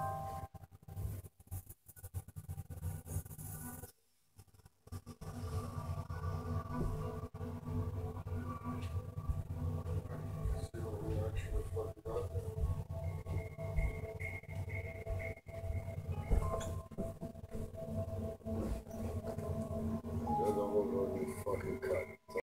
See what we actually fucking got there. That don't look like we fucking cut.